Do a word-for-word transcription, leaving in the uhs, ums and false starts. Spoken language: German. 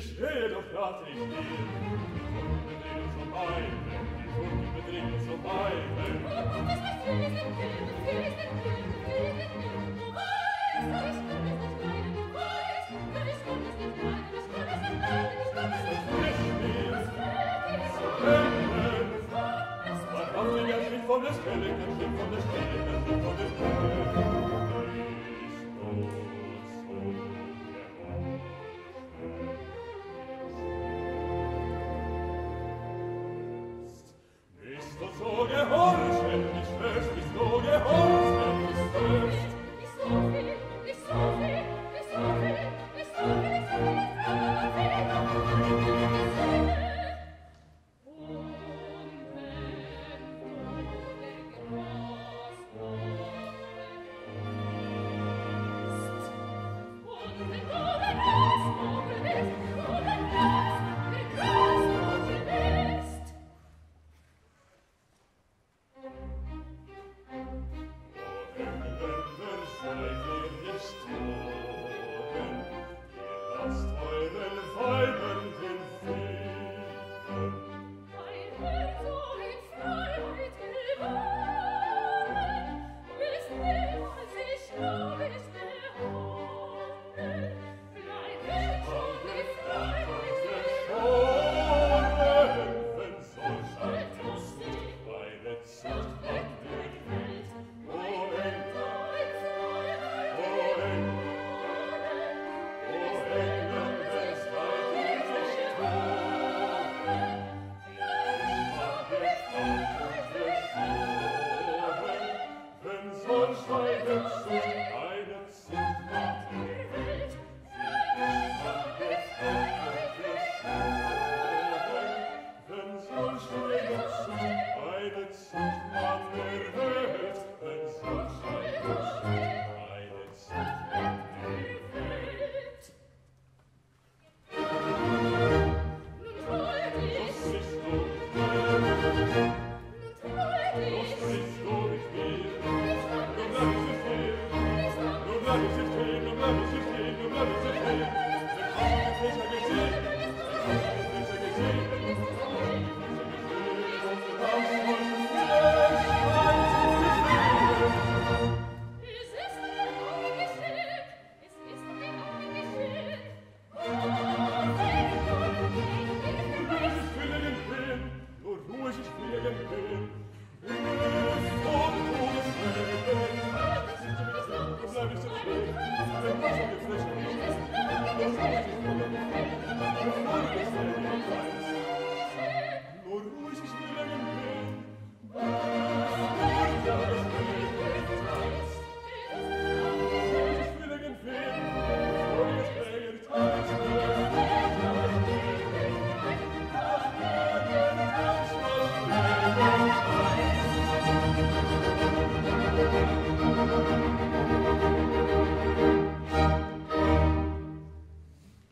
Ich stehe, doch rate ich dir. Die Funken bedrehen uns vorbei, die Funken bedrehen uns vorbei. Oh, Gott, ist nicht viel, ist nicht viel, ist nicht viel, ist nicht viel, ist nicht viel. Du weißt, aber ich kann es nicht leiden, du weißt, aber ich kann es nicht leiden, ich kann es nicht leiden, ich kann es nicht leiden. Das fällt dir so Ende. Man hat den ja Schritt von der Stelle, den Schritt von der Stelle, den Schritt von der Stelle. So gehorchen, ich schwör's, bist du gehorchen, ich schwör's. Nicht so viel, nicht so viel, nicht so viel, nicht so viel, nicht so viel, nicht so viel, nicht so viel. Eine Zucht macht